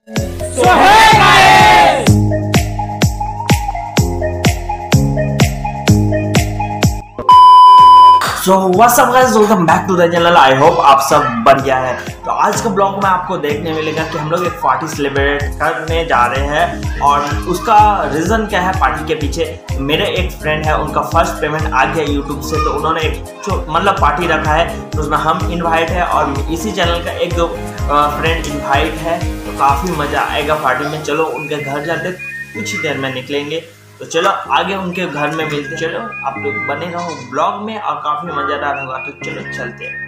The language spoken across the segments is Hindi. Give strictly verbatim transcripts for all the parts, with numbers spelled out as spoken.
So what's up guys, welcome back to the channel. I hope आप सब बढ़िया है। तो आज के ब्लॉग में आपको देखने मिलेगा कि हम लोग एक पार्टी सेलिब्रेट करने जा रहे हैं और उसका रीज़न क्या है पार्टी के पीछे। मेरे एक फ्रेंड है, उनका फर्स्ट पेमेंट आ गया यूट्यूब से, तो उन्होंने एक मतलब पार्टी रखा है, तो उसमें हम इन्वाइट है और इसी चैनल का एक दो फ्रेंड इन्वाइट है। तो काफ़ी मज़ा आएगा पार्टी में। चलो उनके घर जाते कुछ ही देर में निकलेंगे, तो चलो आगे उनके घर में मिलते। चलो आप लोग बने रहो ब्लॉग में और काफी मजेदार होगा। तो चलो चलते हैं।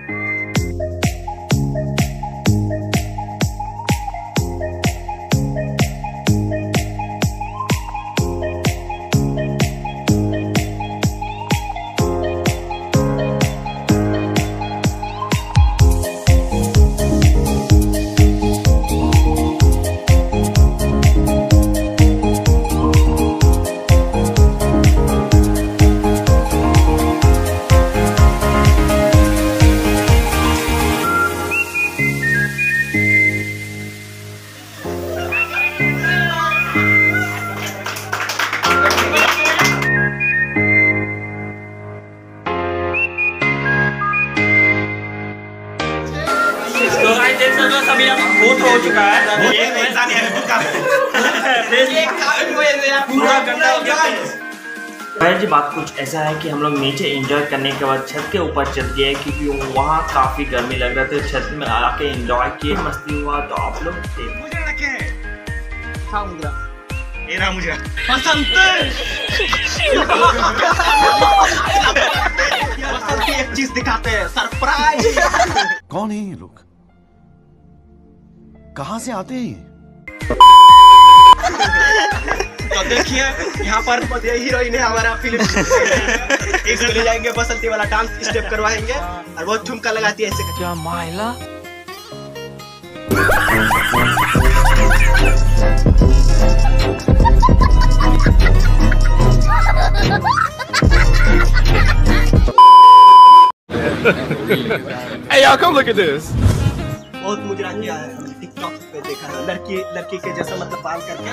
तो गाइस देख सकते हो सभी अब भूत हो चुका है। ये इंसान है भूत का पूरा गंदा हो गया। भाई जी बात कुछ ऐसा है कि हम लोग नीचे एंजॉय करने के बाद छत के ऊपर चल गए, क्योंकि वहाँ काफी गर्मी लग रहा था। छत में आके एंजॉय किए, मस्ती हुआ। तो आप लोग मेरा मुझे बसंत बसंत की एक चीज दिखाते हैं, सरप्राइज। कौन है ये लोग, कहाँ से आते हैं? तो देखिए यहाँ पर हीरोइन है हमारा फिल्म। इसको ले जाएंगे, बसंती वाला डांस स्टेप करवाएंगे और बहुत ठुमका लगाती है ऐसे। क्या माइला Hey y'all, come look at this. बहुत मुजरा किया है, हमने टिकटॉक पे देखा है। लड़की लड़की के जैसा मतलब बाल करके।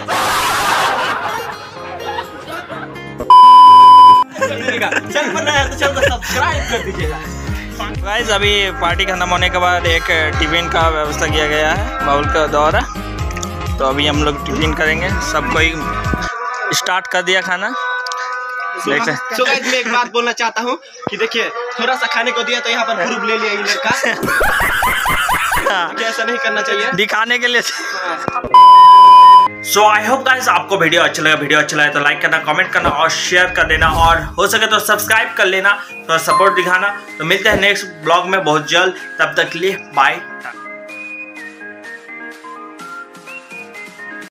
चल बना है तो चल सब्सक्राइब कर दीजिएगा। गाइस अभी पार्टी खत्म होने के बाद एक टिफिन का व्यवस्था किया गया है बाउल का द्वारा। तो अभी हम लोग टिफिन करेंगे। सब कोई स्टार्ट कर दिया खाना। सो गाइस मैं एक बात बोलना चाहता हूँ कि देखिए थोड़ा सा खाने को दिया तो यहाँ पर ग्रुप ले लिया ये लड़का। ऐसा नहीं करना चाहिए, दिखाने के लिए। सो आई होप गाइस आपको वीडियो अच्छा लगा। वीडियो अच्छा लगा तो लाइक करना, कमेंट करना और शेयर कर देना, और हो सके तो सब्सक्राइब कर लेना, थोड़ा सपोर्ट दिखाना। तो मिलते हैं नेक्स्ट ब्लॉग में बहुत जल्द। तब तक के लिए बाय।